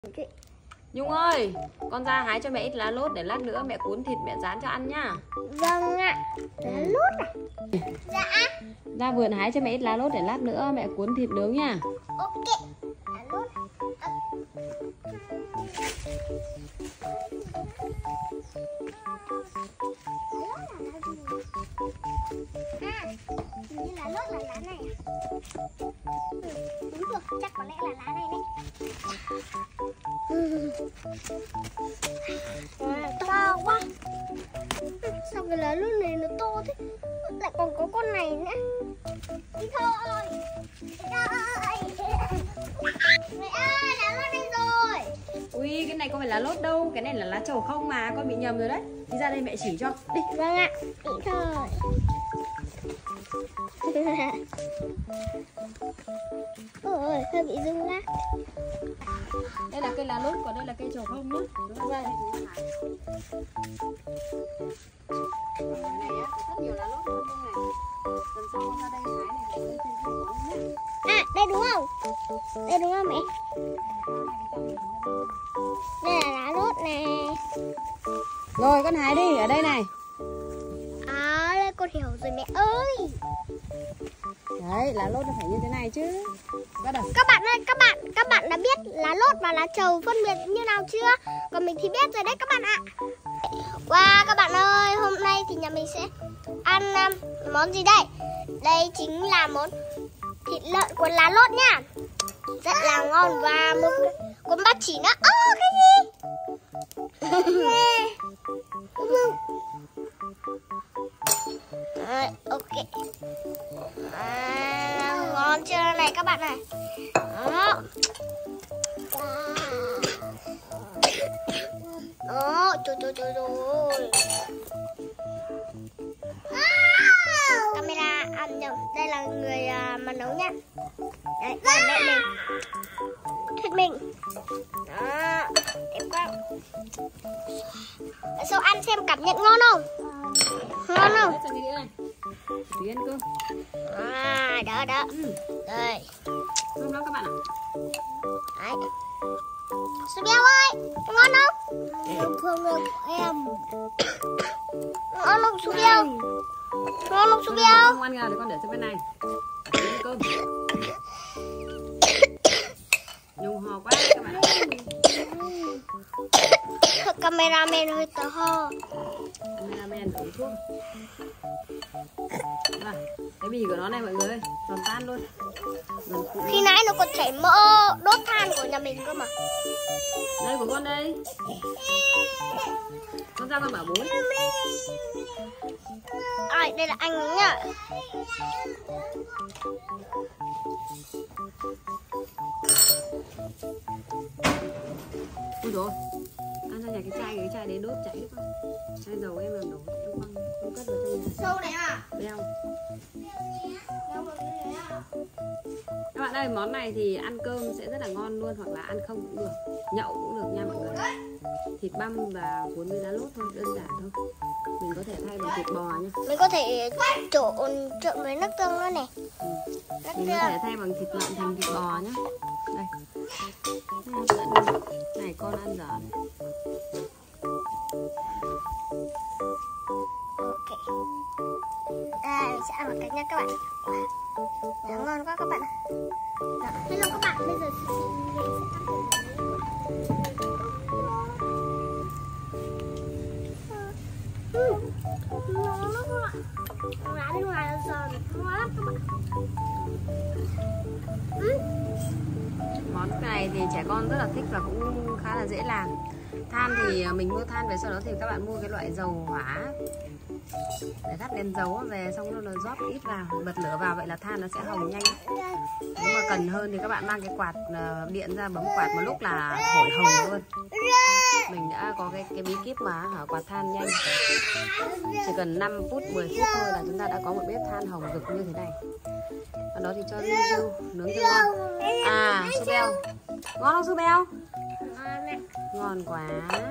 Nhung ơi, con ra hái cho mẹ ít lá lốt để lát nữa mẹ cuốn thịt mẹ rán cho ăn nhá. Vâng ạ. Lá lốt à? Dạ. Ra vườn hái cho mẹ ít lá lốt để lát nữa mẹ cuốn thịt nướng nha. Ok. Lá lốt. Hình như lá lốt là lá này à? Đúng rồi, chắc có lẽ là lá này đấy. To quá. Sao cái lá lốt này nó to thế? Lại còn có con này nữa. Đi thôi. Mẹ ơi, lá lốt đây rồi. Ui, cái này không phải lá lốt đâu, cái này là lá trầu không mà, con bị nhầm rồi đấy. Đi ra đây mẹ chỉ cho. Đi. Vâng ạ, đi thôi. Ôi, hơi bị rung lắc. Đây là cây lá lốt, còn đây là cây trầu không nhá. Đúng rồi. Còn này á, có rất nhiều lá lốt luôn này. Lần sau con ra đây hái này để con thêm thêm món nhá. À, đây đúng không? Đây đúng không mẹ? Đây là lá lốt nè. Rồi con hái đi, ở đây này. À, đây con hiểu rồi mẹ ơi. Đấy, lá lốt nó phải như thế này chứ. Bắt đầu. Các bạn ơi, các bạn đã biết lá lốt và lá trầu phân biệt như nào chưa? Còn mình thì biết rồi đấy các bạn ạ. Wow, các bạn ơi, hôm nay thì nhà mình sẽ ăn món gì đây? Đây chính là món thịt lợn cuốn lá lốt nha. Rất là ngon và một cuốn bát chỉ nữa. Cái gì? Ok. Ngon chưa này các bạn này. Đó. Trời. Camera ăn nhầm. Đây là người mà nấu nha. Đấy, là mẹ mình. Thuyết mình. Đó, đẹp quá. Sao ăn xem cảm nhận ngon không? Ngon không? Tí ăn cơm. Đỡ. Đây. Không đó các bạn ạ. Đấy. Su Beo ơi, ngon không? Không được em. Ngon không Su Beo? Ngon không Su Beo? Không ăn gà thì con để sang bên này. Tí ăn cơm. Nhung ho quá các bạn ạ. Cameraman hơi to ho. Cameraman uống thuốc. Cái bì của nó này mọi người ơi, giòn tan luôn. Khi nãy nó còn chảy mỡ đốt than của nhà mình cơ mà. Đây của con đây. Con ra con bảo bố. Đây là anh ấy nhá. Ôi dồi, ăn ra nhà cái chai đấy đốt cháy quá. Chai dầu em làm đổ không cất vào trong nhà. Sâu này à? Đeo. Các bạn ơi, món này thì ăn cơm sẽ rất là ngon luôn, hoặc là ăn không cũng được, nhậu cũng được nha mọi người. Thịt băm và cuốn với lá lốt thôi, đơn giản thôi. Mình có thể thay bằng thịt bò nhá. Mình có thể trộn với nước tương luôn này. Mình có thể thay bằng thịt lợn thành thịt bò nhá. Đây. Này con ăn dở này. Ok. Mình sẽ ăn một cách nha các bạn. Đó, ngon quá các bạn. Đó, hello các bạn, bây giờ mình sẽ ăn thử. Ngon lắm các bạn. Lá bên ngoài là giòn, ngon lắm các bạn. Món này thì trẻ con rất là thích và cũng khá là dễ làm. Than thì mình mua than về, sau đó thì các bạn mua cái loại dầu hỏa để thắp đèn dầu về, xong nó rót ít vào, bật lửa vào, vậy là than nó sẽ hồng nhanh. Nếu mà cần hơn thì các bạn mang cái quạt điện ra bấm quạt một lúc là thổi hồng luôn. Mình đã có cái bí kíp mà quạt than nhanh, chỉ cần 5 phút 10 phút thôi là chúng ta đã có một bếp than hồng rực như thế này. Sau đó thì cho riu nướng cho ngon. Su Beo ngon không Su Beo? Ngon quá.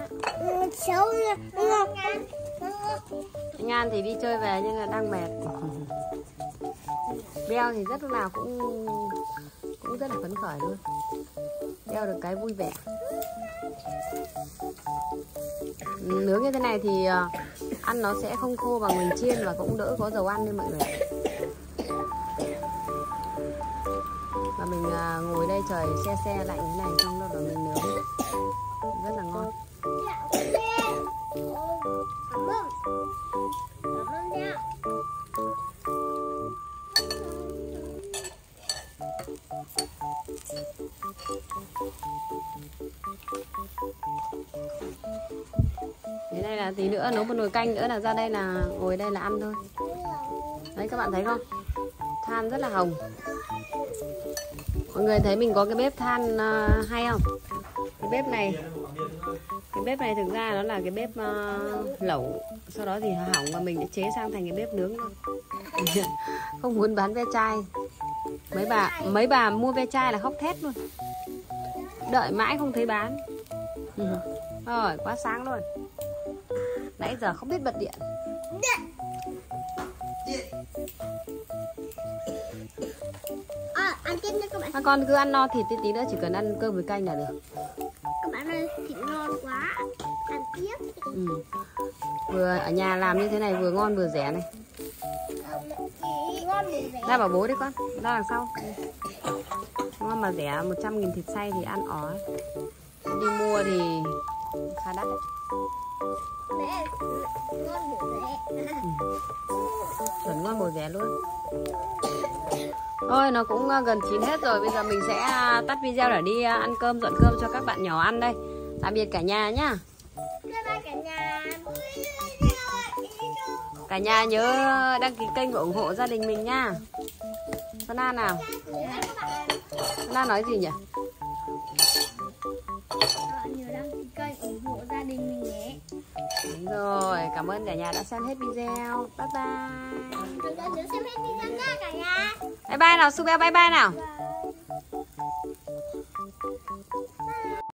Anh An thì đi chơi về nhưng là đang mệt. Beo thì rất lúc nào cũng rất là phấn khởi luôn. Beo được cái vui vẻ. Nướng như thế này thì ăn nó sẽ không khô bằng mình chiên và cũng đỡ có dầu ăn nên mọi người. Và mình ngồi đây trời se lạnh thế này, xong rồi mình nướng rất là ngon. Thế này là tí nữa nấu một nồi canh nữa là ra đây là ngồi đây là ăn thôi. Đấy các bạn thấy không? Than rất là hồng. Mọi người thấy mình có cái bếp than hay không? Cái bếp này thực ra nó là cái bếp lẩu. Sau đó thì hỏng và mình đã chế sang thành cái bếp nướng luôn. Không muốn bán ve chai. Mấy bà mua ve chai là khóc thét luôn. Đợi mãi không thấy bán. Rồi quá sáng luôn. Nãy giờ không biết bật điện. Ăn tiếp nha các bạn. Các con cứ ăn no thịt tí nữa, chỉ cần ăn cơm với canh là được. Các bạn ơi, thịt ngon quá. Ăn tiếp. Vừa ở nhà làm như thế này vừa ngon vừa rẻ này. Ngon vừa rẻ. Ra bảo bố đấy con, ra đằng sau. Ngon mà rẻ, 100.000 thịt xay thì ăn ó. Đi mua thì khá đắt đấy. Mẹ, ngon bổ rẻ. Chuẩn ngon bổ rẻ luôn. Thôi nó cũng gần chín hết rồi. Bây giờ mình sẽ tắt video để đi ăn cơm, dọn cơm cho các bạn nhỏ ăn đây. Tạm biệt cả nhà nhá. Bye bye cả nhà. Cả nhà nhớ đăng ký kênh và ủng hộ gia đình mình nha. Sơn An nào. Sơn An nói gì nhỉ? Nhớ đăng ký kênh ủng hộ gia đình mình nhé. Đúng rồi, cảm ơn cả nhà đã xem hết video. Bye bye. Nhớ xem hết video nha cả nhà. Bye bye nào, Su Beo bye bye nào.